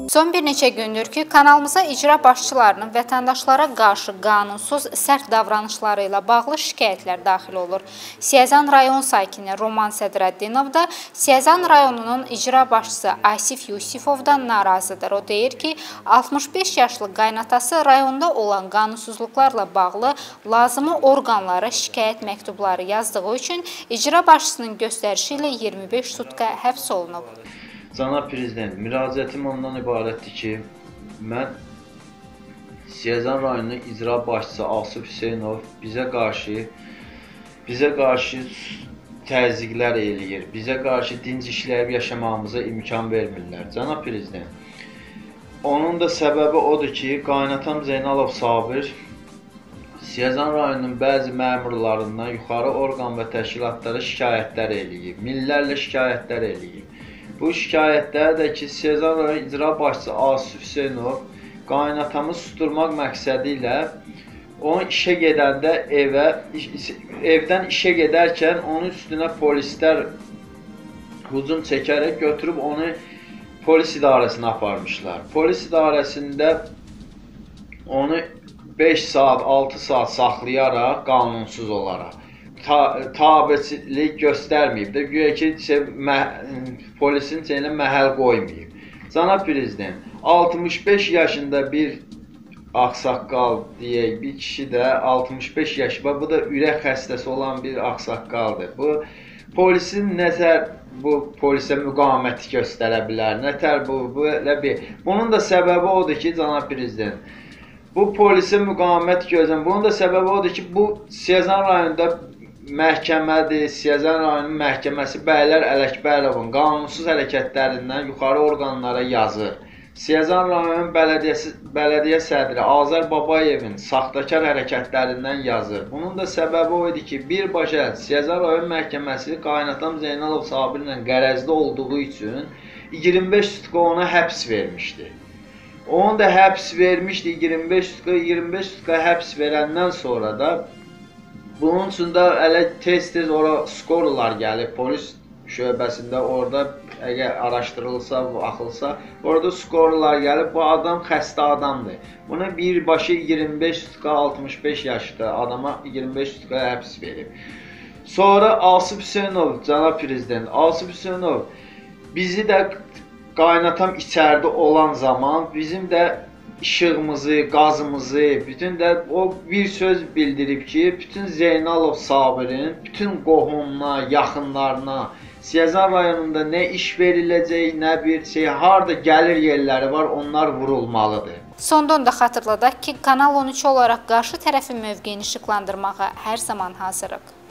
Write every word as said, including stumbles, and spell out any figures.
Son bir neçə gündür ki, kanalımıza icra başçılarının vətəndaşlara qarşı qanunsuz sərt davranışları ilə bağlı şikayətlər daxil olur. Siyəzən rayon sakini Roman Sədrəddinov da Siyəzən rayonunun icra başçısı Asif Yusifovdan narazıdır. O deyir ki, altmış beş yaşlı qaynatası rayonda olan qanunsuzluqlarla bağlı lazımı orqanlara şikayət məktubları yazdığı üçün icra başçısının göstərişi ilə iyirmi beş sutka həbs olunub. Cənab Prezident, müraciətim ondan ibarətdir ki, mən Siyəzən rayonunun icra başçısı Asif Hüseynov bizə qarşı bizə qarşı təzyiqlər eləyir, bizə qarşı dinc işləyib yaşamağımıza imkan vermirlər. Cənab Prezident, onun da səbəbi odur ki, qaynatam Zeynalov Sabir Siyəzən rayonunun bəzi məmurlarından yuxarı orqan və təşkilatlara şikayətlər eləyib, minlərlə şikayətlər eləyib. Bu şikayətlər də ki, Siyəzən rayon icra başçısı Asif Hüseynov qaynatamı susturmaq məqsədi ilə onun işə gedəndə evə, evdən işə gedərkən onun üstünə polislər hücum çəkərək götürüb onu polis idarəsinə aparmışlar. Polis idarəsində onu beş saat, altı saat saxlayaraq qanunsuz olaraq tabiçilik göstərməyib də, güya ki, polisin çəyinə məhəl qoymayıb. Cənab Prezident, altmış beş yaşında bir ağsaqqal deyək, bir kişi də altmış beş yaşı var, bu da ürək xəstəsi olan bir ağsaqqaldır. Bu, polisin nətər bu polisə müqaməti göstərə bilər, nətər bu, bu, bir. Bunun da səbəbi odur ki, Cənab Prezident, bu polisə müqamət gözləm. Bunun da səbəbi odur ki, bu Siyəzən rayonunda məhkəmədir, Siyəzən rayonunun məhkəməsi Bəylər Ələkbərovun qanunsuz hərəkətlərindən yuxarı orqanlara yazır. Siyəzən rayonunun bələdiyyəsi, bələdiyyə sədri Azər Babayevin saxtakar hərəkətlərindən yazır. Bunun da səbəbi o idi ki, birbaşa Siyəzən rayon məhkəməsi qaynatam Zeynalov Sabir ilə qərəzli olduğu üçün iyirmi beş sutka ona həbs vermişdi. Onu da həbs vermişdi, iyirmi beş sutka, iyirmi beş sutka həbs verəndən sonra da bunun üçün də elə tez-tez ora skorlar gəlib, polis şöbəsində orada əgər araşdırılsa, axılsa, orada skorlar gəlib, bu adam xəstə adamdır. Buna birbaşa iyirmi beş sutka, altmış beş yaşlı adama iyirmi beş sutka həbs verib. Sonra Asif Hüseynov, Cənab Prezident, Asif Hüseynov bizi də qaynatam içəridə olan zaman bizim də işığımızı, qazımızı, bütün də o bir söz bildirib ki, bütün Zeynalov Sabirin, bütün qohumuna, yaxınlarına, Siyəzən rayonunda nə iş veriləcək, nə bir şey, harada gəlir yerləri var, onlar vurulmalıdır. Sonda da xatırladaq ki, Kanal on üç olaraq qarşı tərəfin mövqeyini işıqlandırmağa hər zaman hazırıq.